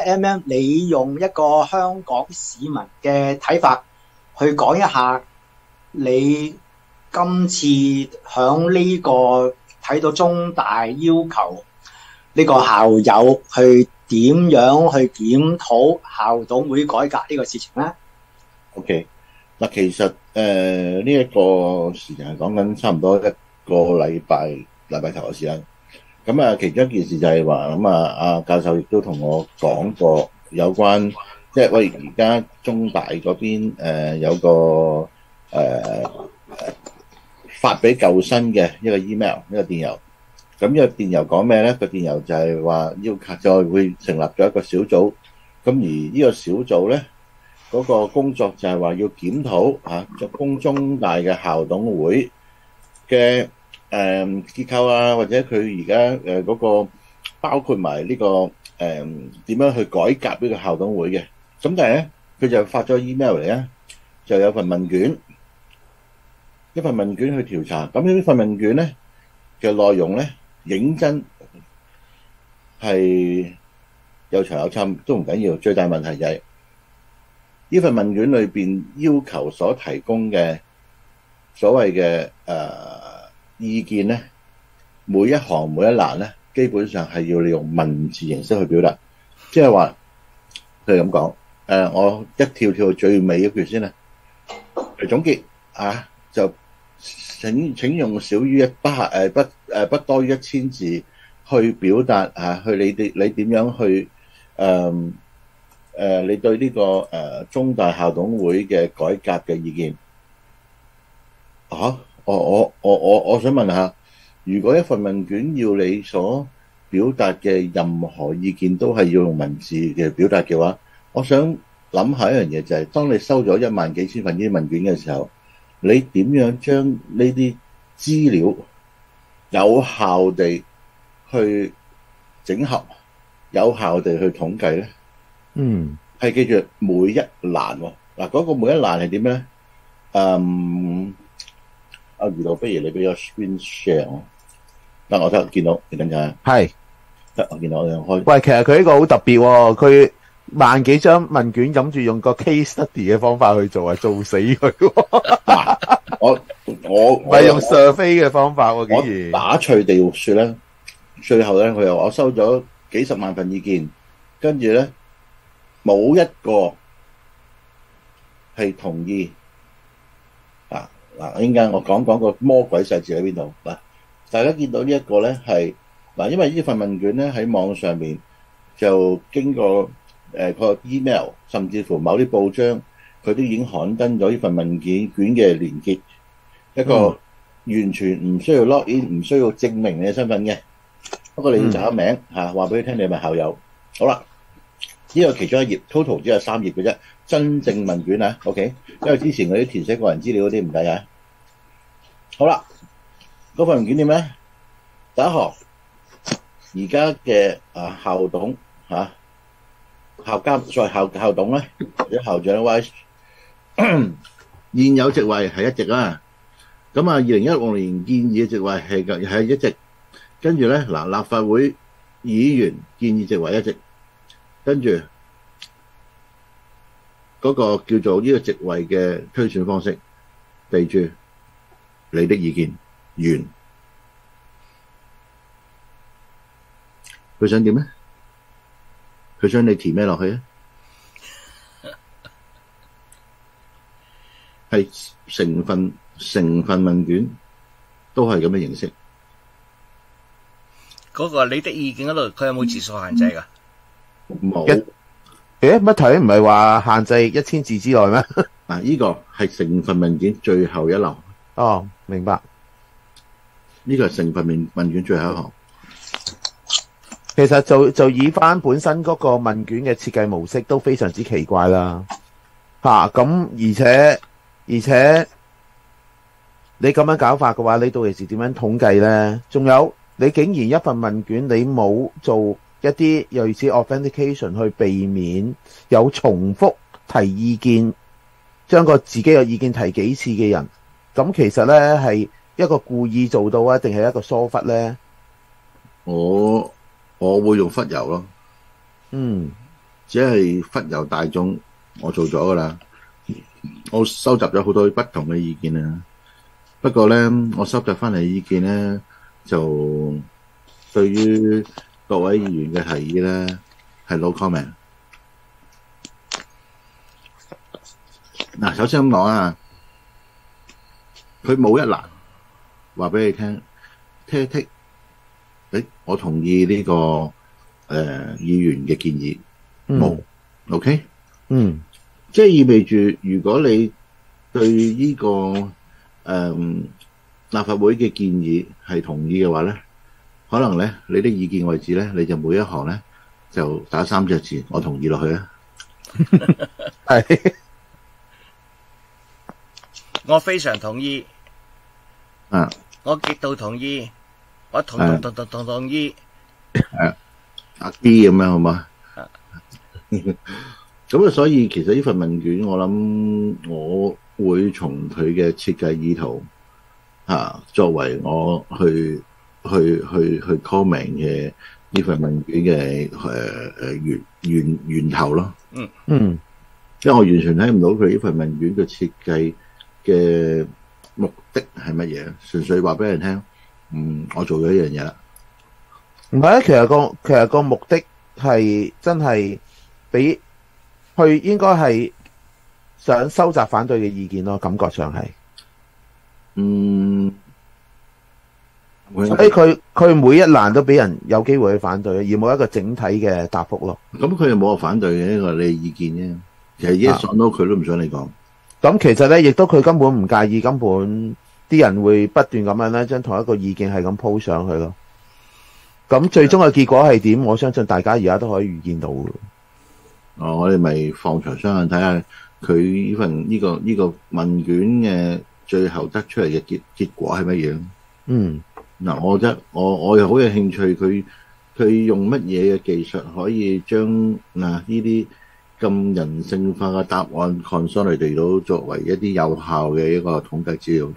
你用一個香港市民嘅睇法去講一下，你今次響呢個睇到中大要求呢個校友去點樣去檢討校董會改革呢個事情咧 ？OK， 嗱，其實呢一個時間係講緊差唔多一個禮拜頭嘅時間。咁啊，其中一件事就係話，咁啊，阿教授亦都同我講過有關，即係喂，而家中大嗰邊有個發俾舊生嘅一個 email， 一個電郵。咁呢個電郵講咩咧？個電郵就係話要求再會成立咗一個小組。咁而呢個小組咧，嗰個工作就係話要檢討中大嘅校董會嘅結構啊，或者佢而家嗰個包括埋呢個點樣去改革呢個校董會嘅。咁但係咧，佢就發咗 email 嚟咧，就有份問卷，一份問卷去調查。咁呢份問卷咧嘅內容咧，認真係有長有深都唔緊要，最大問題就係呢份問卷裏邊要求所提供嘅所謂嘅意見咧，每一行每一欄咧，基本上係要利用文字形式去表達，即係話佢咁講。我一跳到最尾一句先啦，嚟總結就請用少於不多於1000字去表達去你點樣去你對呢個中大校董會嘅改革嘅意見。我想問下，如果一份問卷要你所表達嘅任何意見都係要用文字嘅表達嘅話，我想諗下一樣嘢，就係當你收咗1萬幾千份呢啲問卷嘅時候，你點樣將呢啲資料有效地去整合，有效地去統計咧？係記住每一欄喎。嗱，嗰個每一欄係點咧？阿余導，不如你俾個 screen share 我。嗱，我得見到，你等陣。 係， 得我見到我開。 喂，其實佢呢個好特別喎，佢萬幾張問卷諗住用個 case study 嘅方法去做，係做死佢喎。 我唔係用 survey 嘅方法喎，竟然。 我打趣地説咧，最後咧佢又我收咗幾十萬份意見，跟住咧冇一個係同意。嗱，陣間我講個魔鬼細節喺邊度嗱？大家見到呢一個咧係嗱，因為呢份問卷咧喺網上面就經過個 email， 甚至乎某啲報章佢都已經刊登咗呢份問卷嘅連結，一個完全唔需要 login， 唔需要證明你嘅身份嘅。不過你要查名話俾佢聽你係咪校友。好啦，呢個其中一頁 total 只有3頁嘅啫，真正問卷啊 ，OK。因為之前嗰啲填寫個人資料嗰啲唔計啊。好啦，嗰份問卷點咧？第一行，而家嘅校董校監再校董咧，或者校長 vice 現有職位係1席啦。咁2016年建議嘅職位係1席，跟住咧立法會議員建議職位1席，跟住嗰個叫做呢個職位嘅推選方式，備註你的意見完。佢想點咧？佢想你填咩落去啊？係成份問卷都係咁嘅形式。 嗰個你的意見嗰度，佢有冇字數限制㗎？ 冇。 乜題唔係話限制1000字之內咩？ 嗱，呢個係成份問卷最後一欄。 哦，明白。 呢個係成份問卷最後一行。 其實就以翻本身嗰個問卷嘅設計模式都非常之奇怪啦。咁而且你咁樣搞法嘅話，你到時點樣統計咧？仲有你竟然一份問卷你冇做一啲類似 authentication 去避免有重複提意見，將自己嘅意見提幾次嘅人，咁其實咧係一個故意做到啊，定係一個疏忽咧？ 我會用忽悠咯。 只係忽悠大眾，我做咗噶啦。我收集咗好多不同嘅意見啊。不過咧，我收集翻嚟意見咧，就對於各位議員嘅提議咧，係 no comment。嗱，首先咁講啊，佢冇一欄話俾你聽，剔，我同意呢個議員嘅建議，冇，OK，即係意味住，如果你對呢個立法會嘅建議係同意嘅話咧，可能咧你啲意見位置咧，你就每一行咧就打3隻字，我同意落去啊。 係， 我非常同意， 啊， 我極度同意，我同意， 阿 B 咁樣好嘛？咁啊，所以其實呢份問卷，我諗我會從佢嘅設計意圖作為我去 comment 嘅呢份問卷嘅源頭咯。因為我完全睇唔到佢呢份問卷嘅設計嘅目的係乜嘢，純粹話俾人聽，我做咗一樣嘢啦。 唔係啊，其實個目的係真係俾佢應該係想收集反對嘅意見咯，感覺上係。所以佢每一欄都俾人有機會去反對，而冇一個整體嘅答覆咯。 咁佢又冇話反對嘅呢個你意見啫。其實一上到佢都唔想你講。咁其實咧，亦都佢根本唔介意，根本啲人會不斷咁樣咧，將同一個意見係咁鋪上去咯。咁最終嘅結果係點？我相信大家而家都可以預見到嘅。 我哋咪放長雙眼睇下佢呢份呢個問卷嘅最後得出嚟嘅結果係乜嘢？嗱，我覺得我又好有興趣，佢用乜嘢嘅技術可以將呢啲咁人性化嘅答案 consolidate 到作為一啲有效嘅一個統計資料。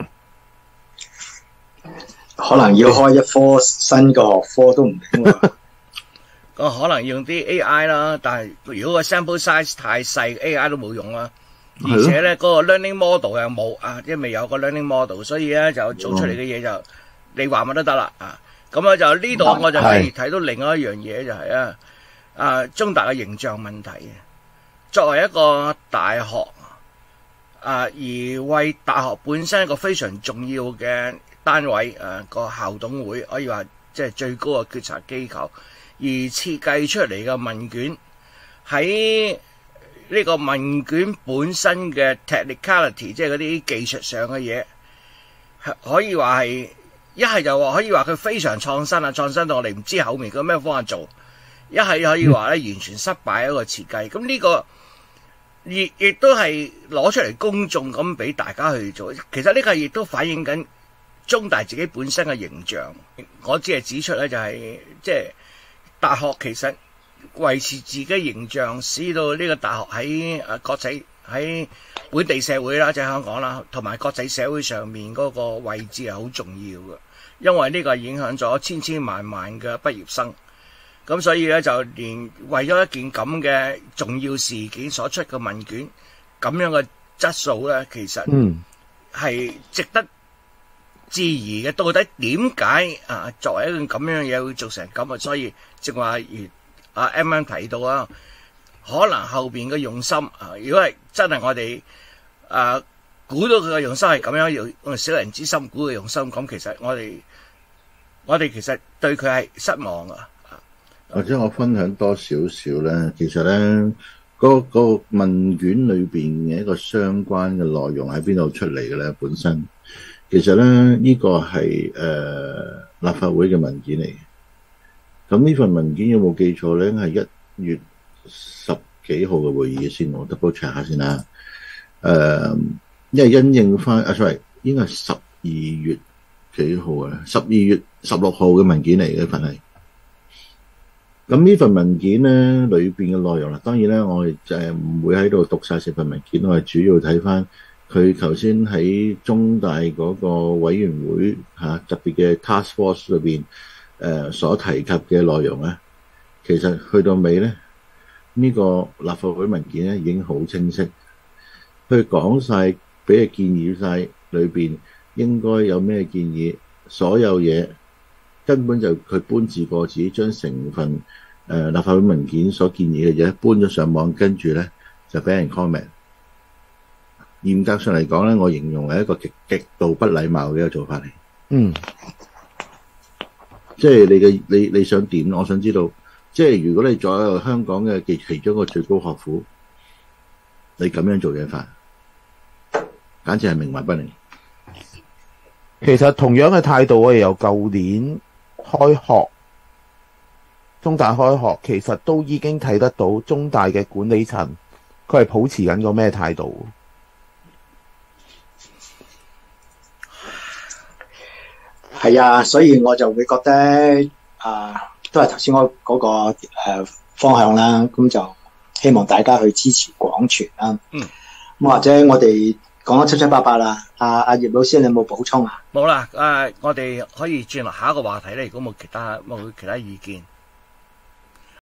可能要開一科新嘅學科都唔定喎。 可能用啲 AI 啦，但係如果個 sample size 太細，AI 都冇用啦。而且咧，嗰個 learning model 又冇即係未有個 learning model， 所以咧就做出嚟嘅嘢就你話乜都得啦咁啊，就呢度我就係睇到另外一樣嘢就係中大嘅形象問題。作為一個大學而為大學本身一個非常重要嘅單位個校董會，可以話即係最高嘅決策機構，而設計出嚟嘅問卷喺呢個問卷本身嘅 technicality， 即係嗰啲技術上嘅嘢，可以話係一係就話可以話佢非常創新創新到我哋唔知後面佢咩方法做；一係可以話咧完全失敗一個設計。咁呢個亦都係攞出嚟公眾咁俾大家去做。其實呢個亦都反映緊中大自己本身嘅形象。我只係指出咧就係即係大學其實維持自己形象，使到呢個大學喺國際喺本地社會啦，即係香港啦，同埋國際社會上面嗰個位置係好重要嘅，因為呢個影響咗千千萬萬嘅畢業生。咁所以咧就連為咗一件咁嘅重要事件所出嘅問卷，咁樣嘅質素咧，其實係值得質疑嘅。到底點解作為一件咁樣嘢會做成咁啊？所以正話如M 提到可能後邊嘅用心如果係真係我哋估到佢嘅用心係咁樣，用小人之心估嘅用心，咁其實我哋其實對佢係失望啊。 或者我分享多少少咧，其實咧嗰個問卷裏邊嘅一個相關嘅內容喺邊度出嚟嘅咧？本身其實咧呢個係立法會嘅文件嚟嘅。咁呢份文件有冇記錯咧？係1月10幾號嘅會議先，我 double check 下先啦。因為因應翻sorry，應該係12月幾號啊？12月16號嘅文件嚟嘅份係。咁呢份文件咧裏邊嘅內容啦，當然咧我哋就唔會喺度讀晒成份文件，我係主要睇翻佢頭先喺中大嗰個委員會特別嘅 task force 裏邊所提及嘅內容咧，其實去到尾咧呢個立法會文件咧已經好清晰，佢講晒，俾佢建議晒裏邊應該有咩建議，所有嘢根本就佢搬字過紙，將成份立法會文件所建議嘅嘢搬咗上網，跟住咧就俾人 comment。嚴格上嚟講咧，我形容係一個極度不禮貌嘅一個做法嚟。 嗯， 即係你想點？我想知道，即係如果你作為香港嘅其中一個最高學府，你咁樣做嘢法，簡直係冥頑不靈。 其實同樣嘅態度，我哋由舊年開學，中大開學，其實都已經睇得到中大嘅管理層，佢係抱持緊個咩態度？ 係啊，所以我就會覺得都係頭先我嗰個方向啦。咁就希望大家去支持廣傳啦。咁或者我哋講得七七八八啦。阿葉老師，你有冇補充啊？ 冇啦，我哋可以轉落下一個話題咧。如果冇其他意見。